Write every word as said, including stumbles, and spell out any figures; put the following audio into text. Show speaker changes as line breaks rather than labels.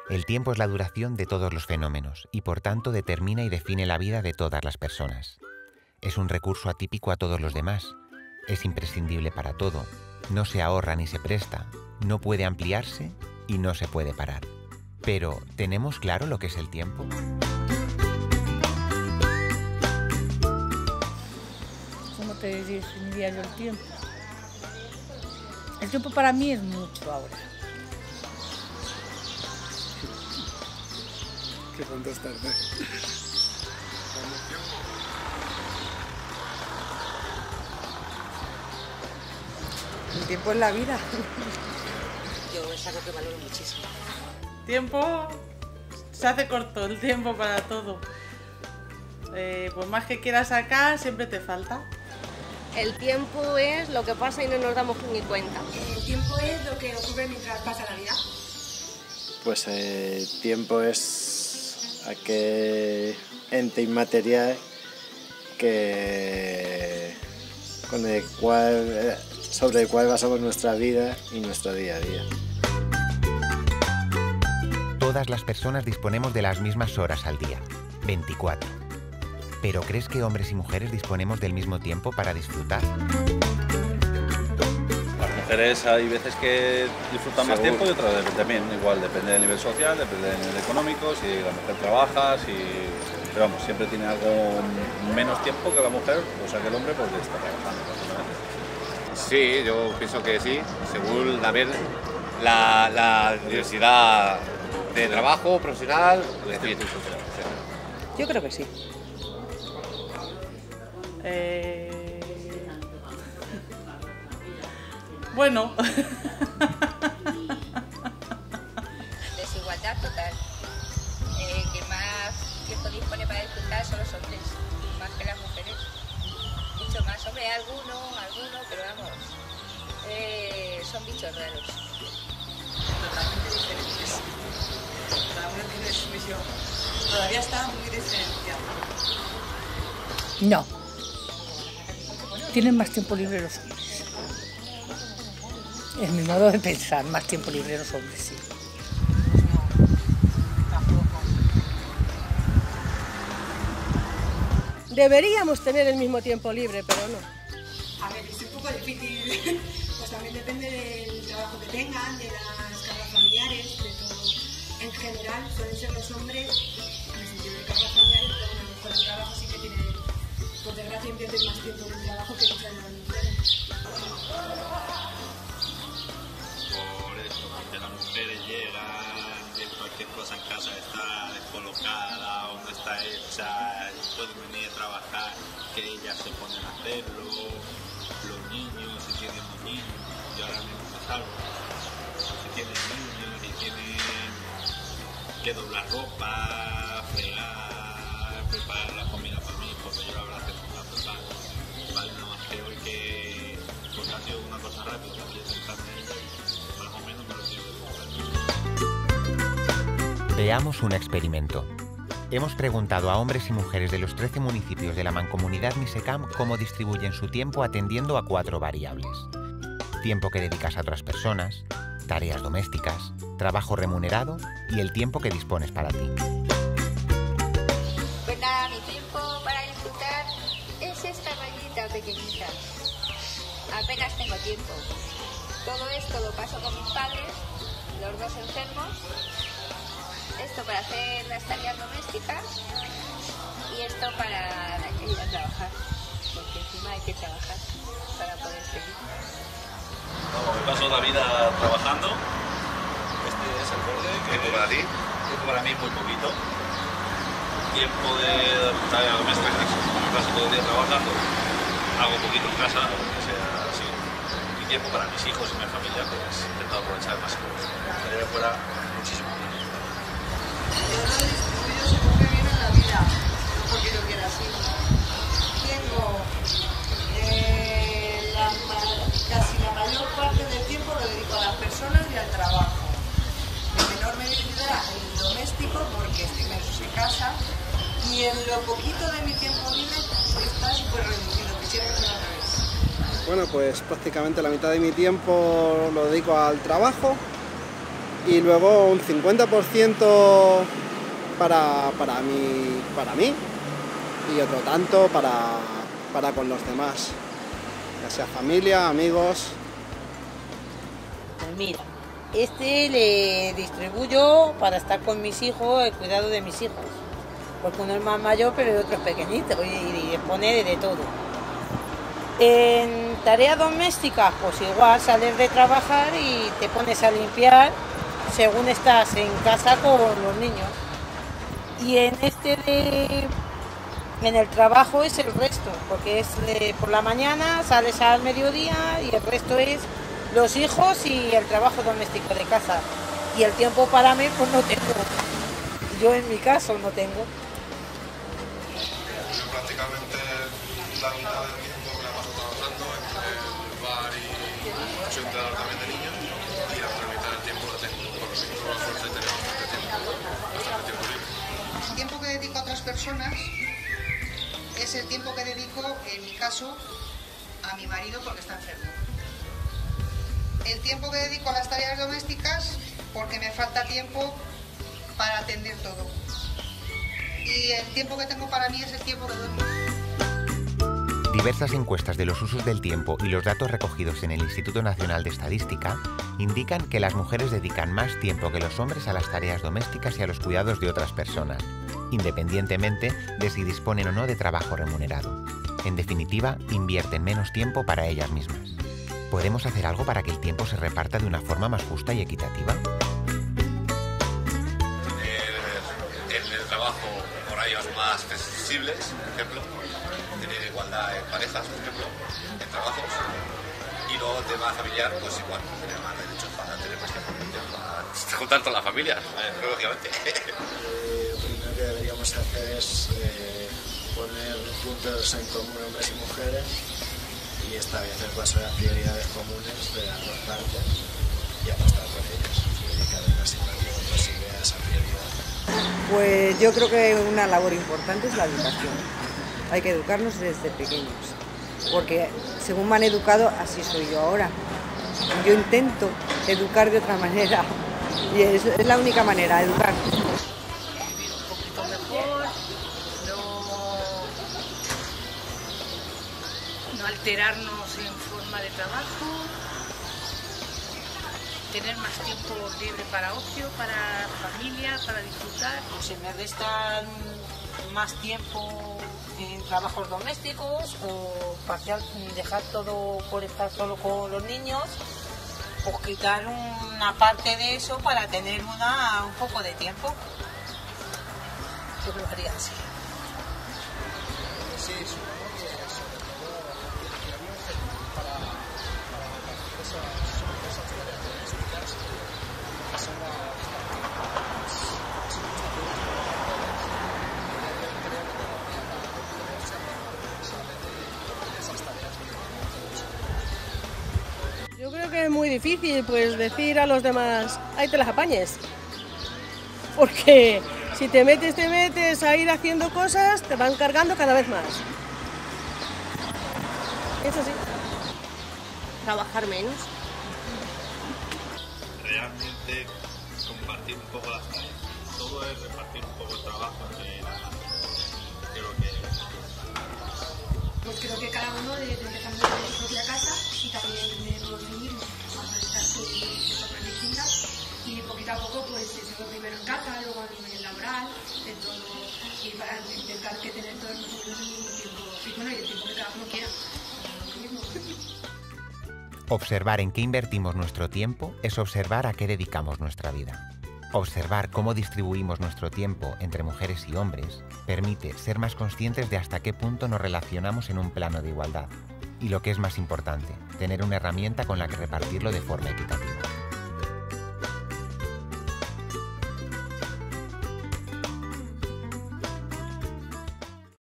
El tiempo es la duración de todos los fenómenos y por tanto determina y define la vida de todas las personas. Es un recurso atípico a todos los demás. Es imprescindible para todo. No se ahorra ni se presta. No puede ampliarse y no se puede parar. Pero, ¿tenemos claro lo que es el tiempo?
¿Cómo te definiría yo el tiempo? El tiempo para mí es mucho ahora.
¿Qué contestarte?
El tiempo es la vida.
Yo es algo que valoro muchísimo.
Tiempo, se hace corto el tiempo para todo. Eh, por más que quieras sacar, siempre te falta.
El tiempo es lo que pasa y no nos damos ni cuenta.
El tiempo es lo que ocurre mientras pasa la vida.
Pues el eh, tiempo es aquel ente inmaterial que con el cual, sobre el cual basamos nuestra vida y nuestro día a día.
Todas las personas disponemos de las mismas horas al día, veinticuatro. ¿Pero crees que hombres y mujeres disponemos del mismo tiempo para disfrutar?
Las mujeres hay veces que disfrutan más tiempo y otras también, igual, depende del nivel social, depende del nivel económico, si la mujer trabaja, si... Pero vamos, siempre tiene algo menos tiempo que la mujer, o sea que el hombre porque está trabajando básicamente.
Sí, yo pienso que sí, según la, la, la diversidad de trabajo profesional, etcétera.
Yo creo que sí.
Eh... Bueno.
Desigualdad total. Eh, que más tiempo dispone para disfrutar son los hombres, más que las mujeres. Mucho más. Hombre, alguno, alguno, pero vamos, eh, son bichos raros.
Totalmente diferentes. Cada uno tiene su visión. Todavía está muy diferenciado.
No. Tienen más tiempo libre los hombres. Es mi modo de pensar, más tiempo libre los hombres, sí.
Deberíamos tener el mismo tiempo libre, pero no.
A ver, es un poco difícil, pues también depende del trabajo que tengan, de las cargas familiares, de todo. En general, suelen ser los hombres, en el sentido de cargas familiares, pero a lo mejor el trabajo sí que tiene, por desgracia, invierten más tiempo en el trabajo que muchas de las mujeres.
Por eso, porque las mujeres llegan, ven cualquier cosa en casa está descolocada, o no está hecha, pueden venir a trabajar, que ellas se ponen a hacerlo, los niños, si tienen los niños, yo ahora mismo me salgo, si tienen niños y tienen que doblar ropa, fregar, preparar la comida para mí, porque yo la verdad que no la preparo, vale, nada más que hoy que, porque ha sido una cosa rápida, que yo sentarme en ella y más o menos me lo quiero demostrar.
Veamos un experimento. Hemos preguntado a hombres y mujeres de los trece municipios de la Mancomunidad Misecam cómo distribuyen su tiempo atendiendo a cuatro variables. Tiempo que dedicas a otras personas, tareas domésticas, trabajo remunerado y el tiempo que dispones para ti.
Pues nada, mi tiempo para disfrutar es esta rayita pequeñita. Apenas tengo tiempo. Todo esto lo paso con mis padres, los dos enfermos. Esto para hacer las tareas domésticas y esto para ir a trabajar, porque encima hay que trabajar para poder seguir.
Vamos, me paso la vida trabajando. Este es el borde.
¿Tiempo para ti?
Tiempo para mí muy poquito. Tiempo de tareas domésticas, me paso todo el día trabajando. Hago poquito en casa, que sea así. Y tiempo para mis hijos y mi familia, pues intento aprovechar más. Me gustaría que fuera muchísimo más.
Yo lo distribuyo según me viene en la vida, no porque yo quiera así. Tengo eh, la, casi la mayor parte del tiempo lo dedico a las personas y al trabajo. En menor medida el doméstico porque estoy menos en casa y en lo poquito de mi tiempo libre está súper reducido, quisiera que fuera al revés.
Bueno, pues prácticamente la mitad de mi tiempo lo dedico al trabajo y luego un cincuenta por ciento para, para, mí, para mí y otro tanto para, para con los demás, ya sea familia, amigos.
Pues mira, este le distribuyo para estar con mis hijos, el cuidado de mis hijos, porque uno es más mayor pero el otro es pequeñito y, y dispone de todo. En tareas domésticas, pues igual sales de trabajar y te pones a limpiar según estás en casa con los niños. Y en este de, en el trabajo es el resto, porque es de, por la mañana sales al mediodía y el resto es los hijos y el trabajo doméstico de casa. Y el tiempo para mí pues no tengo. Yo en mi caso no tengo.
Yo prácticamente la mitad del tiempo me la paso trabajando entre el bar y soy entrenador también de niños y la otra mitad del tiempo la tengo con los niños. Por la suerte tenemos bastante tiempo, bastante tiempo libre.
El tiempo que dedico a otras personas es el tiempo que dedico, en mi caso, a mi marido porque está enfermo. El tiempo que dedico a las tareas domésticas porque me falta tiempo para atender todo. Y el tiempo que tengo para mí es el tiempo que duermo.
Diversas encuestas de los usos del tiempo y los datos recogidos en el Instituto Nacional de Estadística indican que las mujeres dedican más tiempo que los hombres a las tareas domésticas y a los cuidados de otras personas, independientemente de si disponen o no de trabajo remunerado. En definitiva, invierten menos tiempo para ellas mismas. ¿Podemos hacer algo para que el tiempo se reparta de una forma más justa y equitativa?
En el trabajo horarios más flexibles, por ejemplo, tener igualdad en parejas, por ejemplo, en trabajos, y luego el tema familiar, pues igual, tener más derechos para tener más tiempo para juntar toda la familia, eh, lógicamente.
Eh, lo primero que deberíamos hacer es eh, poner puntos en común hombres y mujeres y establecer cuáles son las prioridades comunes de las dos partes y apostar por ellas y dedicar el máximo tiempo posible a esa prioridad.
Pues yo creo que una labor importante es la educación. Hay que educarnos desde pequeños, porque según me han educado, así soy yo ahora. Yo intento educar de otra manera y es, es la única manera, educar.
Vivir un poquito mejor, no, no alterarnos en forma de trabajo, tener más tiempo libre para ocio, para familia, para disfrutar.
Se me restan más tiempo en trabajos domésticos o parcial, dejar todo por estar solo con los niños, pues quitar una parte de eso para tener una, un poco de tiempo. Yo lo haría así.
Sí, supongo que sobre todo para, para esas, esas tareas domésticas son las
Yo creo que es muy difícil pues decir a los demás, ahí te las apañes. Porque si te metes, te metes a ir haciendo cosas, te van cargando cada vez más. Eso sí.
Trabajar menos.
Realmente compartir un poco las tareas. Todo es repartir un poco el trabajo entre la creo que
Pues creo que cada uno debe empezar desde su propia casa y también de todos mismos aprovechar sus formas distintas y poquito a poco pues eso primero en casa, luego a nivel laboral, de todo y para intentar que tener todos nosotros el mismo tiempo y bueno y el tiempo que cada uno quiera.
Observar en qué invertimos nuestro tiempo es observar a qué dedicamos nuestra vida. Observar cómo distribuimos nuestro tiempo entre mujeres y hombres permite ser más conscientes de hasta qué punto nos relacionamos en un plano de igualdad. Y lo que es más importante, tener una herramienta con la que repartirlo de forma equitativa.